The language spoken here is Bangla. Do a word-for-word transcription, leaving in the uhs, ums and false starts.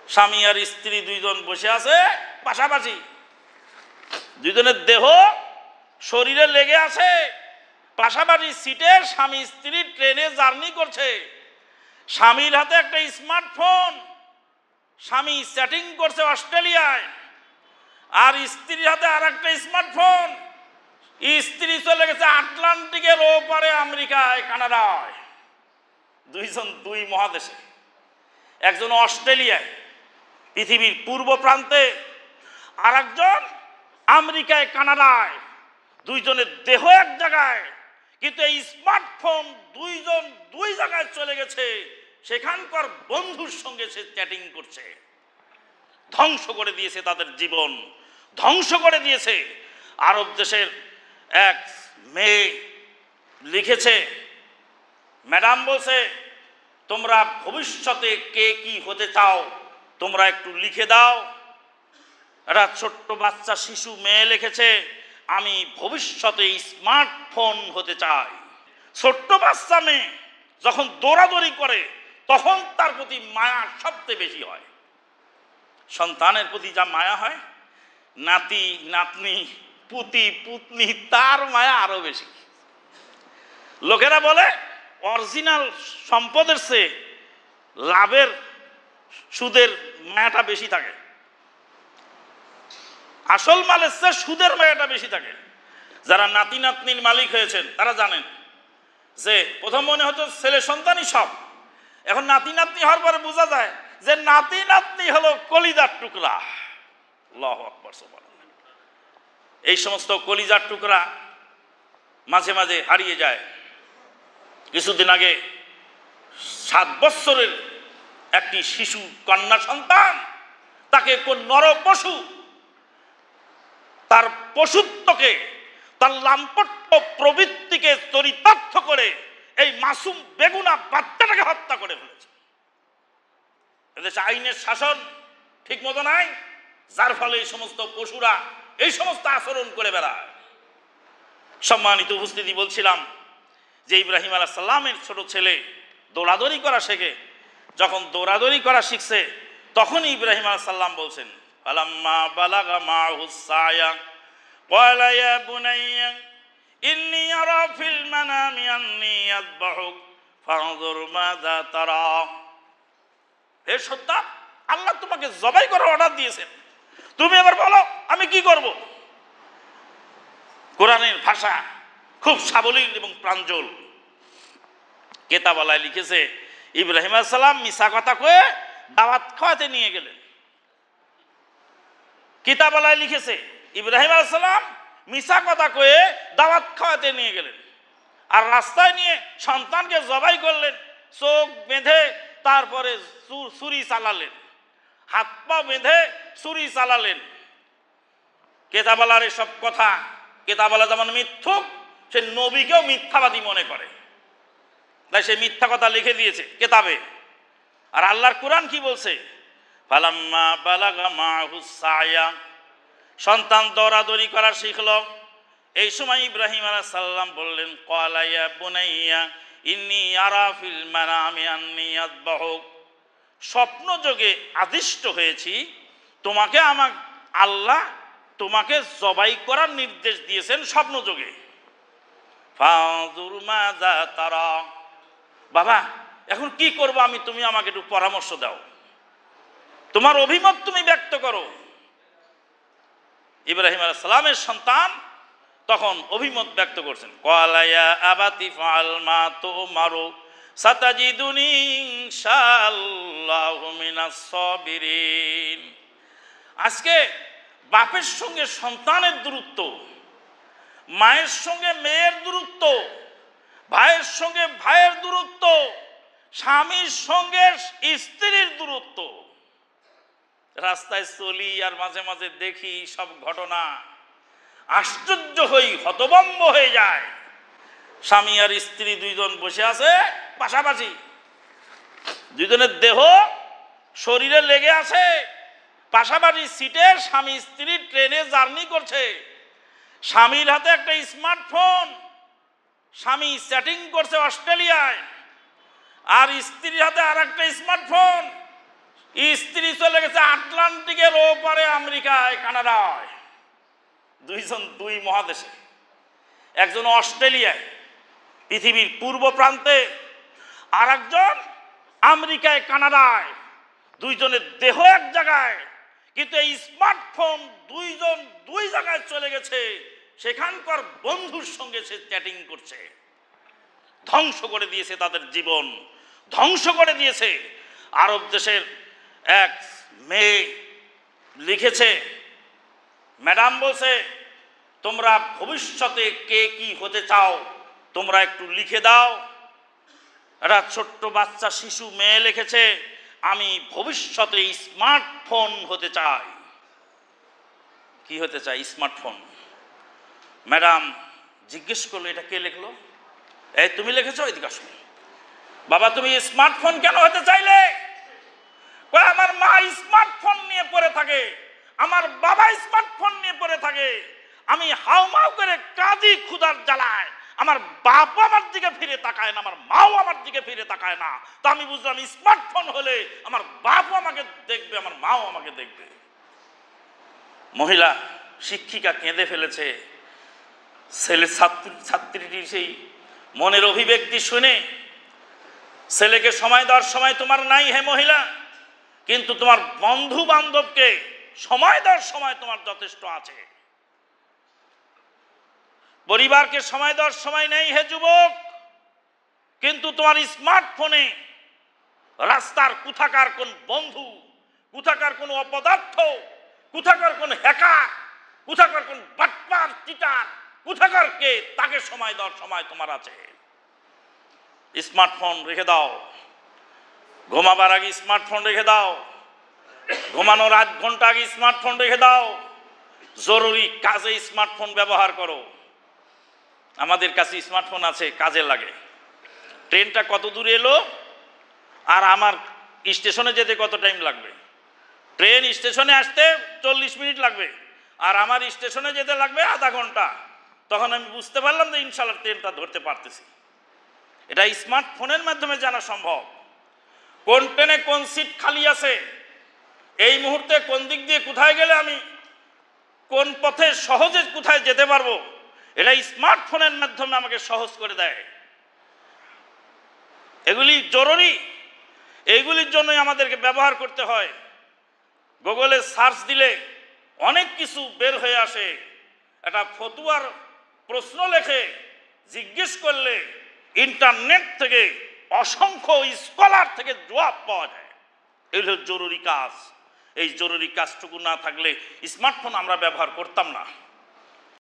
স্বামী আর স্ত্রী দুইজন বসে আছে পাশাপাশি, দুইজনের দেহ শরীরে লেগে আছে, পাশাপাশি সিটে স্বামী স্ত্রী ট্রেনে জার্নি করছে। স্বামীর হাতে একটা স্মার্টফোন, স্বামী চ্যাটিং করছে অস্ট্রেলিয়ায়, আর স্ত্রীর হাতে আর একটা স্মার্টফোন, স্ত্রী চলে গেছে আটলান্টিকের ওপারে আমেরিকায় কানাডায়। দুইজন দুই মহাদেশে, একজন অস্ট্রেলিয়ায় পৃথিবীর পূর্ব প্রান্তে, আর একজন আমেরিকায় কানাডায়। দুইজনের দেহ এক জায়গায়, কিন্তু এই স্মার্টফোন দুইজন দুই জায়গায় চলে গেছে, সেখানকার বন্ধুর সঙ্গে সে চ্যাটিং করছে। ধ্বংস করে দিয়েছে তাদের জীবন, ধ্বংস করে দিয়েছে। আরব দেশের এক মেয়ে লিখেছে, ম্যাডাম বলছে তোমরা ভবিষ্যতে কে কি হতে চাও তোমরা একটু লিখে দাও। একটা ছোট্ট বাচ্চা শিশু মেয়ে লিখেছে, আমি ভবিষ্যতে স্মার্টফোন হতে চাই। ছোট্ট বাচ্চা মেয়ে যখন দৌড়াদৌড়ি করে তখন তার প্রতি মায়া সবচেয়ে বেশি হয়। সন্তানের প্রতি যা মায়া হয়, নাতি নাতনি পুতি পুতনি তার মায়া আরো বেশি। লোকেরা বলে অরিজিনাল সম্পদের চেয়ে লাভের সুদের মায়াটা বেশি থাকে, আসল মালের চেয়ে সুদের মায়াটা বেশি থাকে। যারা নাতি নাতনির মালিক হয়েছেন তারা জানেন যে প্রথম মনে হতো ছেলে সন্তানই সব, এখন নাতি নাতনি হওয়ার পরে বোঝা যায় যে নাতি নাতনি হলো কলিজার টুকরা। আল্লাহু আকবার, সুবহানাল্লাহ। এই সমস্ত কলিজার টুকরা মাঝে মাঝে হারিয়ে যায়। কিছুদিন আগে সাত বছরের একটি শিশু কন্যা সন্তান, তাকে কোন নর পশু তার পশুত্বকে, তার লাম্পট্য প্রবৃত্তিকে চরিতার্থ করে এই মাসুম বেগুনা বাচ্চাটাকে হত্যা করে ফেলেছে। এদেশে আইনের শাসন ঠিক মতো নাই, যার ফলে এই সমস্ত পশুরা এই সমস্ত আচরণ করে বেড়ায়। সম্মানিত উপস্থিতি, বলছিলাম যে ইব্রাহিম আলাইহিস সালামের ছোট ছেলে দৌড়াদৌড়ি করা শেখে। যখন দৌড়াদৌড়ি করা শিখছে তখন ইব্রাহিম আলাইহিস সালাম বলছেন, ফালাম্মা বালাগা মাহুস সায়া ক্বালা ইয়া বুনাইয়া ইন্নী আরা ফিল মানামি আন্নী আযবাহুক ফানজুর মাযা তারা। হে সন্তান, আল্লাহ তোমাকে জবাই করার অর্ডার দিয়েছেন, তুমি এবার বলো আমি কি করব। কোরআনের ভাষা খুব সাবলীল এবং প্রাঞ্জল। কেতাবালায় লিখেছে, ইব্রাহিম আলাইহিস সালাম মিছা কথা কয়ে দাওয়াত খাওয়াতে নিয়ে গেলেন। কিতাবালায় লিখেছে ইব্রাহিম আলাইহিস সালাম মিছা কথা কয়ে দাওয়াত খাওয়াতে নিয়ে গেলেন, আর রাস্তায় নিয়ে সন্তানকে জবাই করলেন, চোখ বেঁধে তারপরে ছুরি চালালেন, হাত পা বেঁধে ছুরি চালালেন। কেতাবালার এসব কথা, কেতাবালা যেমন মিথ্যুক, সে নবীকেও মিথ্যাবাদী মনে করে, তাই সে মিথ্যা কথা লিখে দিয়েছে কেতাবে। আর আল্লাহর কোরআন কি বলছে, ফালাম্মা বালাগা মাহুস সায়া, সন্তান দৌড়াদৌড়ি করা শিখল। এই সময় ইব্রাহিম আলাইহিস সালাম বললেন, ক্বালা ইয়া বুনাইয়া ইন্নী আরা ফিল মানামি আন্নী আযবাহুক, স্বপ্ন যোগে আদিষ্ট হয়েছি তোমাকে, আমার আল্লাহ তোমাকে জবাই করার নির্দেশ দিয়েছেন স্বপ্ন যোগে। ফানজুর মাযা তারা, বাবা এখন কি করব আমি, তুমি আমাকে একটু পরামর্শ দাও, তোমার অভিমত তুমি ব্যক্ত করো। ইব্রাহিম আলাইহিস সালামের সন্তান তখন অভিমত ব্যক্ত করছেন, ক্বালা ইয়া আবাতি ফাআল মা তুমারু সাতাজিদুনি ইনশাআল্লাহু মিনাস সাবিরিন। আজকে বাপের সঙ্গে সন্তানের দূরত্ব, মায়ের সঙ্গে মেয়ের দূরত্ব, ভাইয়ের সঙ্গে ভাইয়ের দূরত্ব, স্বামীর সঙ্গে স্ত্রীর দূরত্ব। রাস্তায় চলি আর মাঝে মাঝে দেখি সব ঘটনা, আশ্চর্য হই, হতভম্ব হয়ে যায়। স্বামী আর স্ত্রী দুইজন বসে আছে পাশাপাশি, দুইজনের দেহ শরীরে লেগে আছে, পাশাপাশি সিটে স্বামী স্ত্রী ট্রেনে জার্নি করছে। স্বামীর হাতে একটা স্মার্টফোন, স্বামী চ্যাটিং করছে অস্ট্রেলিয়ায়, আর স্ত্রীর হাতে আর একটা স্মার্টফোন, স্ত্রী চলে গেছে আটলান্টিকের ওপারে আমেরিকায় কানাডায়, দুইজন দুই মহাদেশে, একজন অস্ট্রেলিয়ায় পৃথিবীর পূর্ব প্রান্তে, আর একজন আমেরিকায় কানাডায়, দুইজনের দেহ এক জায়গায়, কিন্তু এই স্মার্টফোন দুইজন দুই জায়গায় চলে গেছে, সেখানকার বন্ধুর সঙ্গে সে চ্যাটিং করছে। ধ্বংস করে দিয়েছে তাদের জীবন, ধ্বংস করে দিয়েছে। আরব দেশের এক মেয়ে লিখেছে, ম্যাডাম বলছে তোমরা ভবিষ্যতে কে কি হতে চাও তোমরা একটু লিখে দাও। একটা ছোট্ট বাচ্চা শিশু মেয়ে লিখেছে, আমি ভবিষ্যতে স্মার্টফোন হতে চাই। কি হতে চাই? স্মার্টফোন। ম্যাডাম জিজ্ঞেস করলো, এটা কে লিখলো? এই তুমি লিখেছো? এদিকে আসো। বাবা তুমি স্মার্টফোন কেন হতে চাইলে? আমার মা স্মার্টফোন নিয়ে পড়ে থাকে, আমার বাবা স্মার্টফোন নিয়ে পড়ে থাকে, আমি হাউমাউ করে কাঁদি ক্ষুধার জ্বালায়, আমার বাপ আমার দিকে ফিরে তাকায় না, আমার মাও আমার দিকে ফিরে তাকায় না। তো আমি বুঝলাম স্মার্টফোন হলে আমার বাপও আমাকে দেখবে, আমার মাও আমাকে দেখবে। মহিলা শিক্ষিকা কেঁদে ফেলেছে। ছেলে ছাত্রী ছাত্রীটির সেই মনের অভিব্যক্তি শুনে, ছেলেকে সময় দেওয়ার সময় তোমার নাই হে মহিলা, কিন্তু তোমার বন্ধু বান্ধবকে সময় দেওয়ার সময় তোমার যথেষ্ট আছে। পরিবারকে সময় দেওয়ার সময় নেই হে যুবক, কিন্তু তোমার স্মার্টফোনে রাস্তার কোথাকার কোন বন্ধু, কোথাকার কোন অপদার্থ, কোথাকার কোন হ্যাকার, কোথাকার কোন বাটপার চিটার, কোথাকার কে, তাকে সময় দেওয়ার সময় তোমার আছে। স্মার্টফোন রেখে দাও। ঘুমাবার আগে স্মার্টফোন রেখে দাও। ঘুমানোর আধ ঘন্টা আগে স্মার্টফোন রেখে দাও। জরুরি কাজে স্মার্টফোন ব্যবহার করো। আমাদের কাছে স্মার্টফোন আছে, কাজে লাগে। ট্রেনটা কত দূরে এলো আর আমার স্টেশনে যেতে কত টাইম লাগবে? ট্রেন স্টেশনে আসতে চল্লিশ মিনিট লাগবে, আর আমার স্টেশনে যেতে লাগবে আধা ঘন্টা। তখন আমি বুঝতে পারলাম যে ইনশাল্লাহ ট্রেনটা ধরতে পারতেছি। এটা স্মার্টফোনের মাধ্যমে জানা সম্ভব। কোন ট্রেনে কোন সিট খালি আছে, এই মুহূর্তে কোন দিক দিয়ে কোথায় গেলে আমি কোন পথে সহজে কোথায় যেতে পারবো, এটা স্মার্টফোনের মাধ্যমে আমাকে সহজ করে দেয়। এগুলি জরুরি, এইগুলির জন্যই আমাদেরকে ব্যবহার করতে হয়। গুগলে সার্চ দিলে অনেক কিছু বের হয়ে আসে। একটা ফতুয়ার প্রশ্ন লেখে জিজ্ঞেস করলে ইন্টারনেট থেকে অসংখ্য স্কলার থেকে জবাব পাওয়া যায়। এগুলো জরুরি কাজ। এই জরুরি কাজটুকু না থাকলে স্মার্টফোন আমরা ব্যবহার করতাম না।